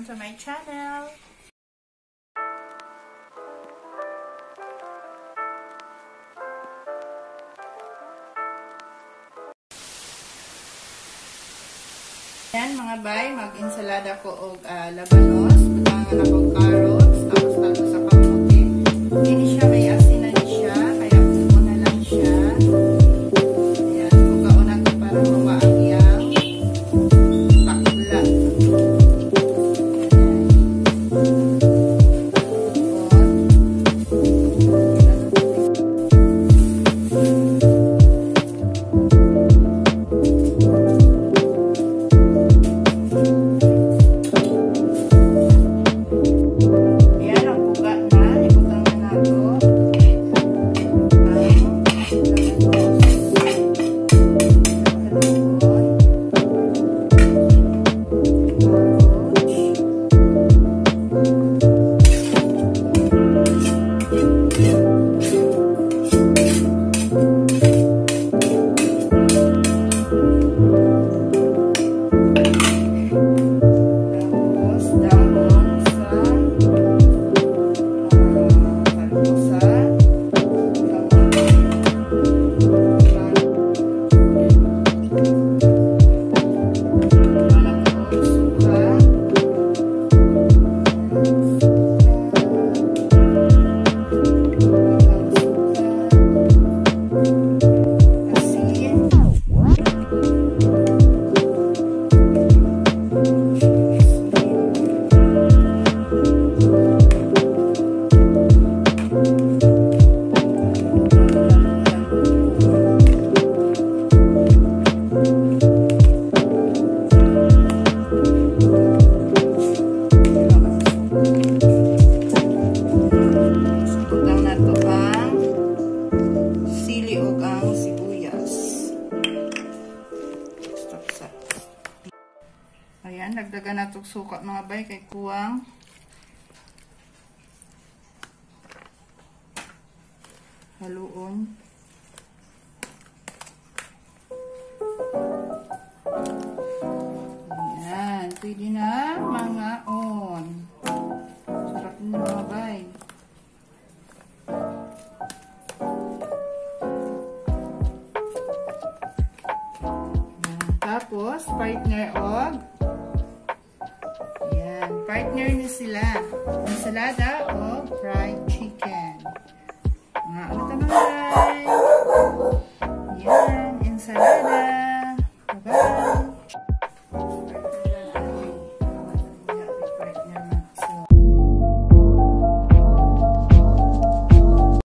Welcome to my channel! Yan mga bay, mag-insalada ko og labanos, butangan ako carrots, tapos tato sa kamote. Hindi siya may asinan siya, kaya puno na lang siya. Ayan, pukaon ako para mawaang yang takla. Ayan, nagdagan na itong suka mga bay kay kuwang. Haluon. Ayan, pwede na mga on. Sarap na mga bay. Tapos, partner og partner ni sila ensalada o fried chicken. Ano ito mga